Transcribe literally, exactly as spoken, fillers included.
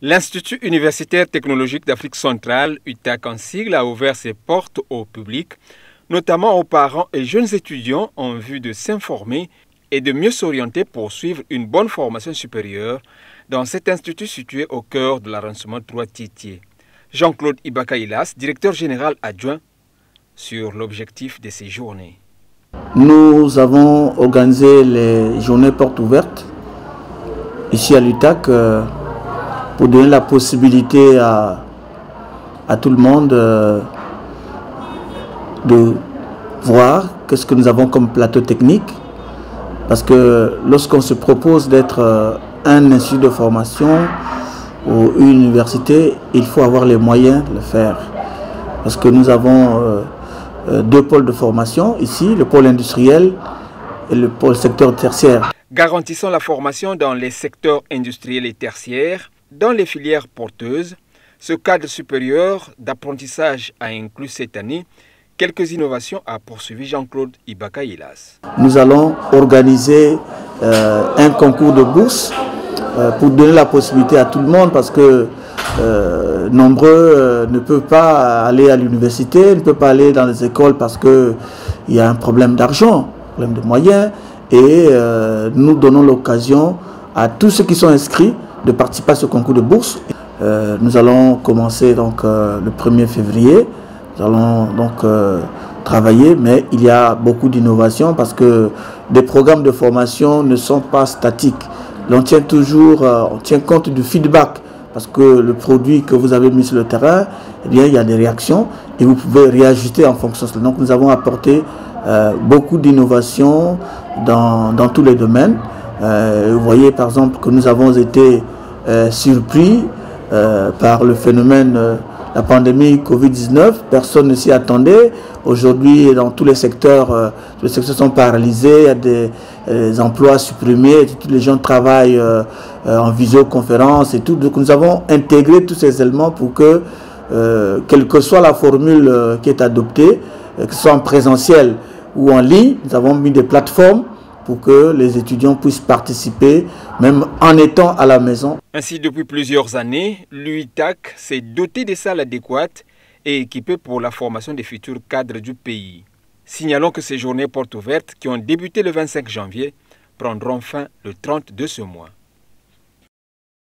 L'Institut universitaire technologique d'Afrique centrale, U T A C en sigle, a ouvert ses portes au public, notamment aux parents et jeunes étudiants en vue de s'informer et de mieux s'orienter pour suivre une bonne formation supérieure dans cet institut situé au cœur de l'arrondissement trois Tietié. Jean-Claude Ibaka-Ilas, directeur général adjoint, sur l'objectif de ces journées. Nous avons organisé les journées portes ouvertes ici à l'U T A C euh, pour donner la possibilité à, à tout le monde euh, de voir qu'est-ce que nous avons comme plateau technique. Parce que lorsqu'on se propose d'être euh, un institut de formation ou une université, il faut avoir les moyens de le faire. Parce que nous avons euh, euh, deux pôles de formation ici, le pôle industriel et le pôle secteur tertiaire. Garantissant la formation dans les secteurs industriels et tertiaires, dans les filières porteuses, ce cadre supérieur d'apprentissage a inclus cette année quelques innovations, a poursuivi Jean-Claude Ibaka-Ilas. Nous allons organiser euh, un concours de bourse euh, pour donner la possibilité à tout le monde, parce que euh, nombreux euh, ne peuvent pas aller à l'université, ne peuvent pas aller dans les écoles parce qu'il y a un problème d'argent, un problème de moyens, et euh, nous donnons l'occasion à tous ceux qui sont inscrits de participer à ce concours de bourse. Euh, nous allons commencer donc euh, le premier février. Nous allons donc euh, travailler, mais il y a beaucoup d'innovations parce que des programmes de formation ne sont pas statiques. On tient toujours, euh, on tient compte du feedback, parce que le produit que vous avez mis sur le terrain, eh bien, il y a des réactions et vous pouvez réajuster en fonction de cela. Donc nous avons apporté euh, beaucoup d'innovations dans, dans tous les domaines. Euh, vous voyez par exemple que nous avons été euh, surpris euh, par le phénomène euh, la pandémie Covid dix-neuf, personne ne s'y attendait. Aujourd'hui, dans tous les secteurs, euh, tous les secteurs sont paralysés, il y a des, des emplois supprimés, tous les gens travaillent euh, euh, en visioconférence et tout. Donc nous avons intégré tous ces éléments pour que, euh, quelle que soit la formule euh, qui est adoptée, euh, que ce soit en présentiel ou en ligne, nous avons mis des plateformes pour que les étudiants puissent participer, même en étant à la maison. Ainsi, depuis plusieurs années, l'U T A C s'est doté de salles adéquates et équipées pour la formation des futurs cadres du pays. Signalons que ces journées portes ouvertes, qui ont débuté le vingt-cinq janvier, prendront fin le trente de ce mois.